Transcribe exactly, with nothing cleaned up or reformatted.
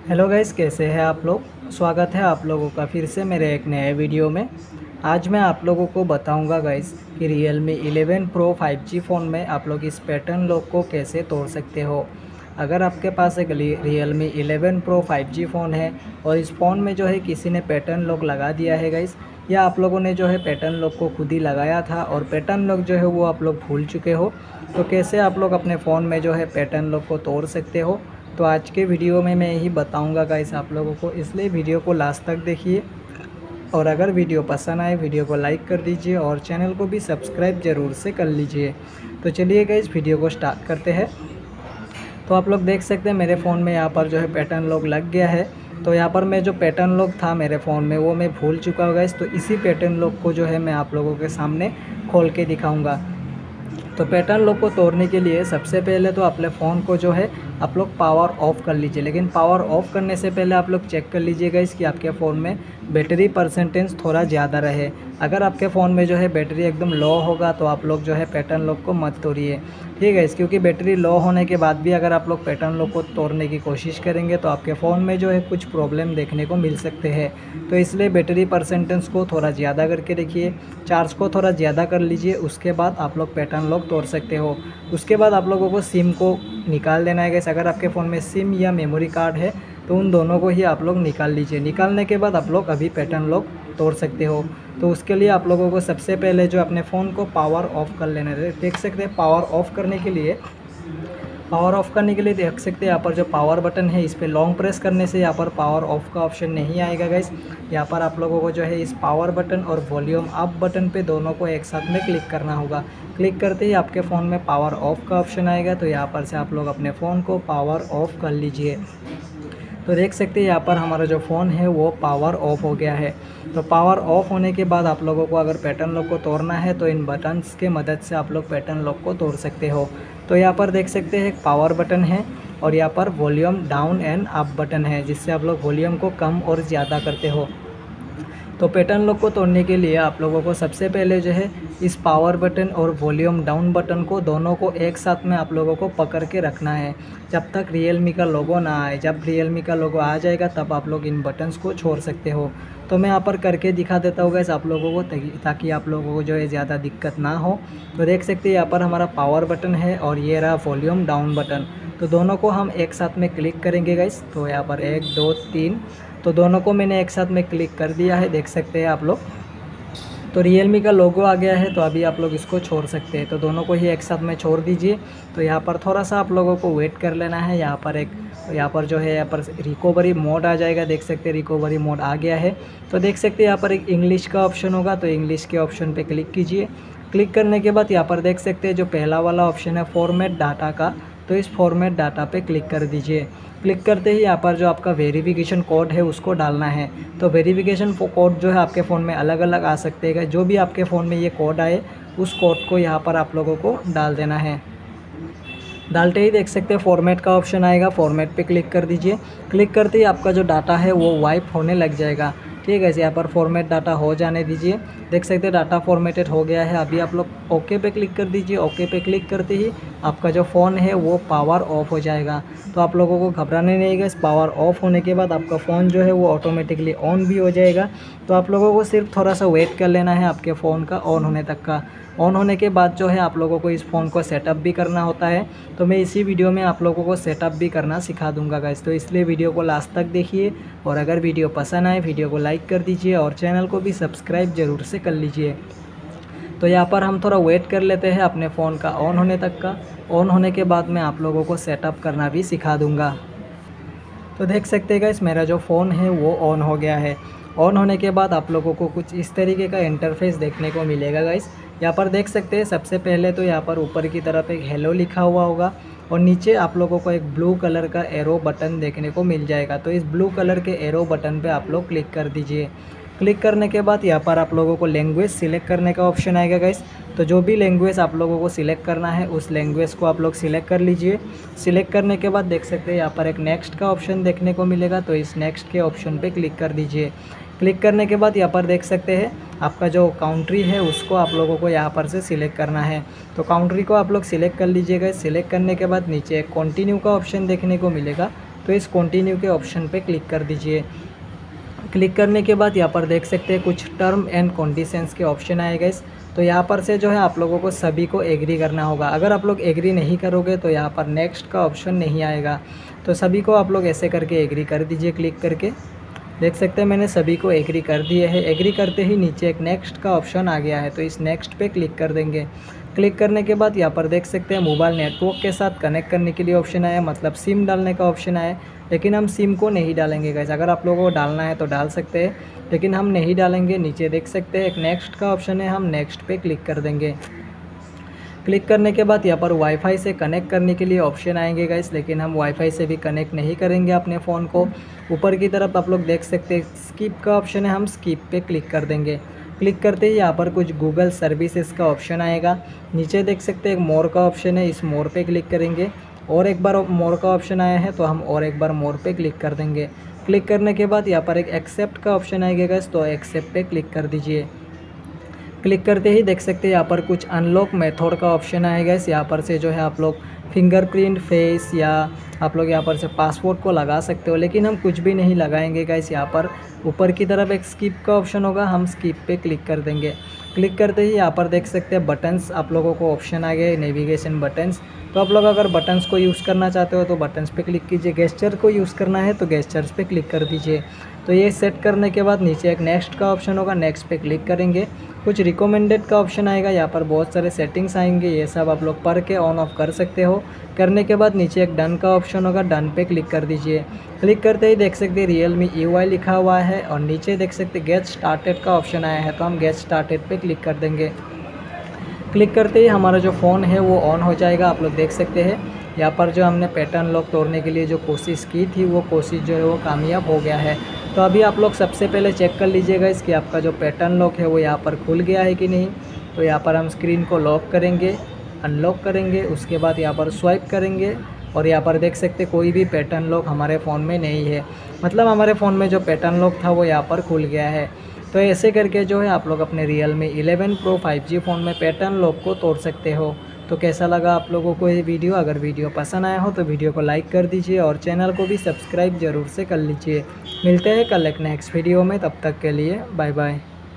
Hello guys, कैसे हैं आप लोग। स्वागत है आप लोगों का फिर से मेरे एक नए वीडियो में। आज मैं आप लोगों को बताऊंगा गाइस कि Realme eleven pro five G phone में आप लोग इस पैटर्न लॉक को कैसे तोड़ सकते हो। अगर आपके पास एक Realme eleven pro five G phone है और इस फ़ोन में जो है किसी ने पैटर्न लॉक लगा दिया है गाइस, या आप लोगों ने जो है पैटर्न लॉक को खुद ही लगाया था और पैटर्न लॉक जो है वो आप लोग भूल चुके हो, तो कैसे आप लोग अपने फ़ोन में जो है पैटर्न लॉक को तोड़ सकते हो। तो आज के वीडियो में मैं यही बताऊंगा गाइस आप लोगों को, इसलिए वीडियो को लास्ट तक देखिए। और अगर वीडियो पसंद आए वीडियो को लाइक कर दीजिए और चैनल को भी सब्सक्राइब ज़रूर से कर लीजिए। तो चलिए गाइस वीडियो को स्टार्ट करते हैं। तो आप लोग देख सकते हैं मेरे फ़ोन में यहाँ पर जो है पैटर्न लॉक लग गया है। तो यहाँ पर मैं जो पैटर्न लॉक था मेरे फ़ोन में वो मैं भूल चुका हूँ गाइस। तो इसी पैटर्न लॉक को जो है मैं आप लोगों के सामने खोल के दिखाऊँगा। तो पैटर्न लॉक को तोड़ने के लिए सबसे पहले तो अपने फ़ोन को जो है आप लोग पावर ऑफ़ कर लीजिए। लेकिन पावर ऑफ़ करने से पहले आप लोग चेक कर लीजिएगा इसकी आपके फ़ोन में बैटरी परसेंटेज थोड़ा ज़्यादा रहे। अगर आपके फ़ोन में जो है बैटरी एकदम लो होगा तो आप लोग जो है पैटर्न लॉक को मत तोड़िए, ठीक है। इस क्योंकि बैटरी लो होने के बाद भी अगर आप लोग पैटर्न लॉक को तोड़ने की कोशिश करेंगे तो आपके फ़ोन में जो है कुछ प्रॉब्लम देखने को मिल सकते हैं। तो इसलिए बैटरी परसेंटेज को थोड़ा ज़्यादा करके रखिए, चार्ज को थोड़ा ज़्यादा कर लीजिए, उसके बाद आप लोग पैटर्न लॉक तोड़ सकते हो। उसके बाद आप लोगों को सिम को निकाल देना है गाइस। अगर आपके फ़ोन में सिम या मेमोरी कार्ड है तो उन दोनों को ही आप लोग निकाल लीजिए। निकालने के बाद आप लोग अभी पैटर्न लॉक तोड़ सकते हो। तो उसके लिए आप लोगों को सबसे पहले जो अपने फ़ोन को पावर ऑफ़ कर लेना है। देख सकते हैं पावर ऑफ़ करने के लिए पावर ऑफ़ करने के लिए देख सकते हैं यहाँ पर जो पावर बटन है इस पर लॉन्ग प्रेस करने से यहाँ पर पावर ऑफ़ का ऑप्शन नहीं आएगा गाइस। यहाँ पर आप लोगों को जो है इस पावर बटन और वॉल्यूम अप बटन पे दोनों को एक साथ में क्लिक करना होगा। क्लिक करते ही आपके फ़ोन में पावर ऑफ़ का ऑप्शन आएगा। तो यहाँ पर से आप लोग अपने फ़ोन को पावर ऑफ़ कर लीजिए। तो देख सकते हैं यहाँ पर हमारा जो फ़ोन है वो पावर ऑफ़ हो गया है। तो पावर ऑफ़ होने के बाद आप लोगों को अगर पैटर्न लॉक को तोड़ना है तो इन बटन्स के मदद से आप लोग पैटर्न लॉक को तोड़ सकते हो। तो यहाँ पर देख सकते हैं एक पावर बटन है और यहाँ पर volume down and up button है, जिससे आप लोग वॉल्यूम को कम और ज़्यादा करते हो। तो पैटर्न लॉक को तोड़ने के लिए आप लोगों को सबसे पहले जो है इस पावर बटन और वॉल्यूम डाउन बटन को दोनों को एक साथ में आप लोगों को पकड़ के रखना है जब तक रियलमी का लोगो ना आए। जब रियलमी का लोगो आ जाएगा तब आप लोग इन बटन्स को छोड़ सकते हो। तो मैं यहाँ पर करके दिखा देता हूँ गाइस आप लोगों को, ताकि आप लोगों को जो है ज़्यादा दिक्कत ना हो। तो देख सकते हैं यहाँ पर हमारा पावर बटन है और ये रहा वॉल्यूम डाउन बटन। तो दोनों को हम एक साथ में क्लिक करेंगे गाइस। तो यहाँ पर एक दो तीन, तो दोनों को मैंने एक साथ में क्लिक कर दिया है, देख सकते हैं आप लोग। तो रियलमी का लोगो आ गया है, तो अभी आप लोग इसको छोड़ सकते हैं। तो दोनों को ही एक साथ में छोड़ दीजिए। तो यहाँ पर थोड़ा सा आप लोगों को वेट कर लेना है। यहाँ पर एक यहाँ पर जो है यहाँ पर रिकवरी मोड आ जाएगा, देख सकते हैं रिकवरी मोड आ गया है। तो देख सकते हैं यहाँ पर एक इंग्लिश का ऑप्शन होगा, तो इंग्लिश के ऑप्शन पे क्लिक कीजिए। क्लिक करने के बाद यहाँ पर देख सकते हैं जो पहला वाला ऑप्शन है फॉर्मेट डाटा का, तो इस फॉर्मेट डाटा पे क्लिक कर दीजिए। क्लिक करते ही यहाँ पर जो आपका वेरिफिकेशन कोड है उसको डालना है। तो वेरिफिकेशन कोड जो है आपके फ़ोन में अलग अलग आ सकते हैं, जो भी आपके फ़ोन में ये कोड आए उस कोड को यहाँ पर आप लोगों को डाल देना है। डालते ही देख सकते हैं फॉर्मेट का ऑप्शन आएगा, फॉर्मेट पे क्लिक कर दीजिए। क्लिक करते ही आपका जो डाटा है वो वाइप होने लग जाएगा, ठीक है। यहाँ पर फॉर्मेट डाटा हो जाने दीजिए। देख सकते हैं डाटा फॉर्मेटेड हो गया है। अभी आप लोग ओके पे क्लिक कर दीजिए। ओके पे क्लिक करते ही आपका जो फ़ोन है वो पावर ऑफ हो जाएगा। तो आप लोगों को घबराने नहीं है, इस पावर ऑफ होने के बाद आपका फ़ोन जो है वो ऑटोमेटिकली ऑन भी हो जाएगा। तो आप लोगों को सिर्फ थोड़ा सा वेट कर लेना है आपके फ़ोन का ऑन होने तक का। ऑन होने के बाद जो है आप लोगों को इस फ़ोन को सेटअप भी करना होता है। तो मैं इसी वीडियो में आप लोगों को सेटअप भी करना सिखा दूंगा गाइस। तो इसलिए वीडियो को लास्ट तक देखिए और अगर वीडियो पसंद आए वीडियो को लाइक कर दीजिए और चैनल को भी सब्सक्राइब ज़रूर से कर लीजिए। तो यहाँ पर हम थोड़ा वेट कर लेते हैं अपने फ़ोन का ऑन होने तक का। ऑन होने के बाद मैं आप लोगों को सेटअप करना भी सिखा दूँगा। तो देख सकते हैं गाइस मेरा जो फ़ोन है वो ऑन हो गया है। ऑन होने के बाद आप लोगों को कुछ इस तरीके का इंटरफेस देखने को मिलेगा गाइस। यहाँ पर देख सकते हैं सबसे पहले तो यहाँ पर ऊपर की तरफ एक हेलो लिखा हुआ होगा और नीचे आप लोगों को एक ब्लू कलर का एरो बटन देखने को मिल जाएगा। तो इस ब्लू कलर के एरो बटन पे आप लोग क्लिक कर दीजिए। क्लिक करने के बाद यहाँ पर आप लोगों को लैंग्वेज सिलेक्ट करने का ऑप्शन आएगा गाइस। तो जो भी लैंग्वेज आप लोगों को सिलेक्ट करना है उस लैंग्वेज को आप लोग सिलेक्ट कर लीजिए। सिलेक्ट करने के बाद देख सकते हैं यहाँ पर एक नेक्स्ट का ऑप्शन देखने को मिलेगा, तो इस नेक्स्ट के ऑप्शन पे क्लिक कर दीजिए। क्लिक करने के बाद यहाँ पर देख सकते हैं आपका जो काउंट्री है उसको आप लोगों को यहाँ पर से सिलेक्ट करना है। तो काउंट्री को आप लोग सिलेक्ट कर लीजिएगा। सिलेक्ट करने के बाद नीचे एक कंटिन्यू का ऑप्शन देखने को मिलेगा, तो इस कंटिन्यू के ऑप्शन पे क्लिक कर दीजिए। क्लिक करने के बाद यहाँ पर देख सकते हैं कुछ टर्म एंड कंडीशंस के ऑप्शन आएगा इस, तो यहाँ पर से जो है आप लोगों को सभी को एग्री करना होगा। अगर आप लोग एग्री नहीं करोगे तो यहाँ पर नेक्स्ट का ऑप्शन नहीं आएगा। तो सभी को आप लोग ऐसे करके एग्री कर दीजिए क्लिक करके। देख सकते हैं मैंने सभी को एग्री कर दिए है। एग्री करते ही नीचे एक नेक्स्ट का ऑप्शन आ गया है, तो इस नेक्स्ट पे क्लिक कर देंगे। क्लिक करने के बाद यहाँ पर देख सकते हैं मोबाइल नेटवर्क के साथ कनेक्ट करने के लिए ऑप्शन आया, मतलब सिम डालने का ऑप्शन आया, लेकिन हम सिम को नहीं डालेंगे गाइस। अगर आप लोगों को डालना है तो डाल सकते हैं, लेकिन हम नहीं डालेंगे। नीचे देख सकते हैं एक नेक्स्ट का ऑप्शन है, हम नेक्स्ट पे क्लिक कर देंगे। क्लिक करने के बाद यहाँ पर वाईफाई से कनेक्ट करने के लिए ऑप्शन आएंगे गाइस, लेकिन हम वाईफाई से भी कनेक्ट नहीं करेंगे अपने फ़ोन को। ऊपर की तरफ आप लोग देख सकते हैं स्किप का ऑप्शन है, हम स्किप पे क्लिक कर देंगे। क्लिक करते ही यहाँ पर कुछ गूगल सर्विसेज का ऑप्शन आएगा। नीचे देख सकते हैं एक मोर का ऑप्शन है, इस मोर पे क्लिक करेंगे। और एक बार मोर का ऑप्शन आया है तो हम और एक बार मोर पे क्लिक कर देंगे। क्लिक करने के बाद यहाँ पर एक एक्सेप्ट का ऑप्शन आएगा गाइस, तो एक्सेप्ट पे क्लिक कर दीजिए। क्लिक करते ही देख सकते हैं यहाँ पर कुछ अनलॉक मेथड का ऑप्शन आएगा इस, यहाँ पर से जो है आप लोग फिंगरप्रिंट, फेस या आप लोग यहाँ पर से पासवर्ड को लगा सकते हो, लेकिन हम कुछ भी नहीं लगाएंगे गाइस। यहाँ पर ऊपर की तरफ एक स्किप का ऑप्शन होगा, हम स्किप पे क्लिक कर देंगे। क्लिक करते ही यहाँ पर देख सकते हैं बटन्स आप लोगों को ऑप्शन आ गए, नेविगेशन बटन्स। तो आप लोग अगर बटन्स को यूज़ करना चाहते हो तो बटन्स पे क्लिक कीजिए, गेस्चर को यूज़ करना है तो गेस्चर्स पे क्लिक कर दीजिए। तो ये सेट करने के बाद नीचे एक नेक्स्ट का ऑप्शन होगा, नेक्स्ट पे क्लिक करेंगे। कुछ रिकमेंडेड का ऑप्शन आएगा, यहाँ पर बहुत सारे सेटिंग्स आएंगे, ये सब आप लोग पढ़ के ऑन ऑफ कर सकते हो। करने के बाद नीचे एक डन का ऑप्शन होगा, डन पे क्लिक कर दीजिए। क्लिक करते ही देख सकते हैं रियलमी यू आई लिखा हुआ है और नीचे देख सकते गेट स्टार्टेड का ऑप्शन आया है, तो हम गेट स्टार्टेड पे क्लिक कर देंगे। क्लिक करते ही हमारा जो फ़ोन है वो ऑन हो जाएगा। आप लोग देख सकते हैं यहाँ पर जो हमने पैटर्न लॉक तोड़ने के लिए जो कोशिश की थी वो कोशिश जो है वो कामयाब हो गया है। तो अभी आप लोग सबसे पहले चेक कर लीजिएगा इसकी आपका जो पैटर्न लॉक है वो यहाँ पर खुल गया है कि नहीं। तो यहाँ पर हम स्क्रीन को लॉक करेंगे, अनलॉक करेंगे, उसके बाद यहाँ पर स्वाइप करेंगे और यहाँ पर देख सकते कोई भी पैटर्न लॉक हमारे फ़ोन में नहीं है, मतलब हमारे फ़ोन में जो पैटर्न लॉक था वो यहाँ पर खुल गया है। तो ऐसे करके जो है आप लोग अपने Realme eleven pro five G phone में पैटर्न लॉक को तोड़ सकते हो। तो कैसा लगा आप लोगों को ये वीडियो? अगर वीडियो पसंद आया हो तो वीडियो को लाइक कर दीजिए और चैनल को भी सब्सक्राइब ज़रूर से कर लीजिए। मिलते हैं कल एक नेक्स्ट वीडियो में, तब तक के लिए बाय बाय।